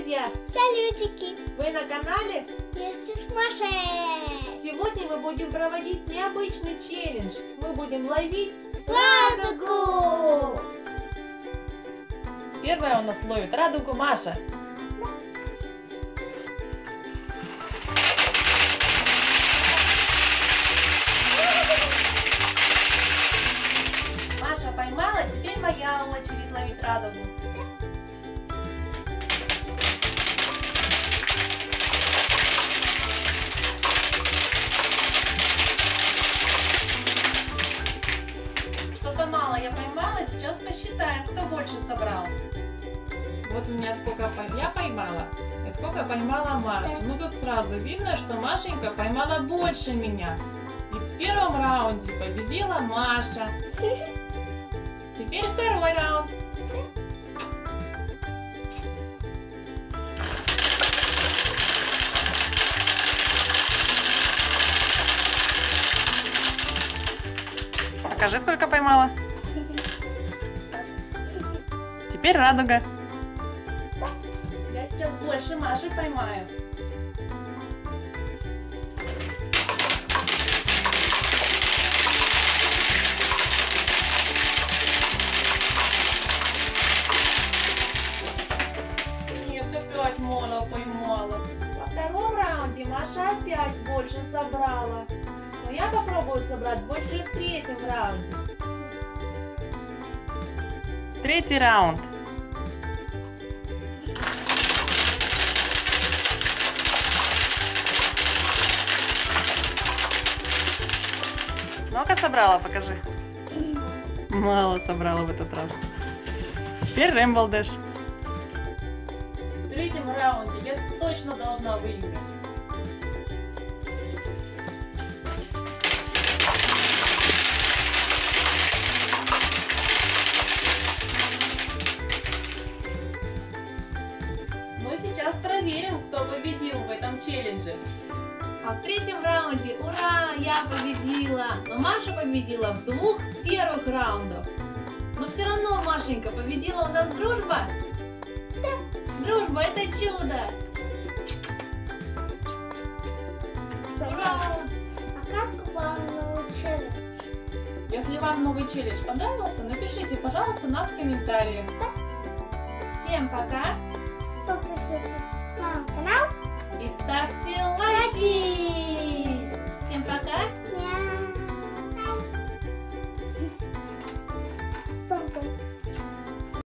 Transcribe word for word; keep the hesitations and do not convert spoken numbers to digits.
друзья! Салютики! Вы на канале Вместе с Машей! Сегодня мы будем проводить необычный челлендж. Мы будем ловить радугу! Первая у нас ловит радугу Маша. Маша поймала, теперь моя очередь ловить радугу. Что-то мало я поймала, сейчас посчитаем, кто больше собрал. Вот у меня сколько я поймала, и сколько поймала Маша. Ну тут сразу видно, что Машенька поймала больше меня. И в первом раунде победила Маша. Теперь второй раунд. Покажи, сколько поймала. Теперь радуга. Я сейчас больше Маши поймаю. Нет, опять мало поймала. Во втором раунде Маша опять больше собрала. Но я попробую собрать больше в третьем раунде. Третий раунд. Много собрала, покажи. Мало собрала в этот раз. Теперь Rainbow Dash. В третьем раунде я точно должна выиграть. Мы сейчас проверим, кто победил в этом челлендже. А в третьем раунде, ура, я победила! Но Маша победила в двух первых раундах. Но все равно, Машенька, победила у нас дружба? Да. Дружба – это чудо! Ура! А как вам новый челлендж? Если вам новый челлендж понравился, напишите, пожалуйста, нам в комментариях. Всем пока! Подписывайтесь на канал И ставьте лайки! Всем пока!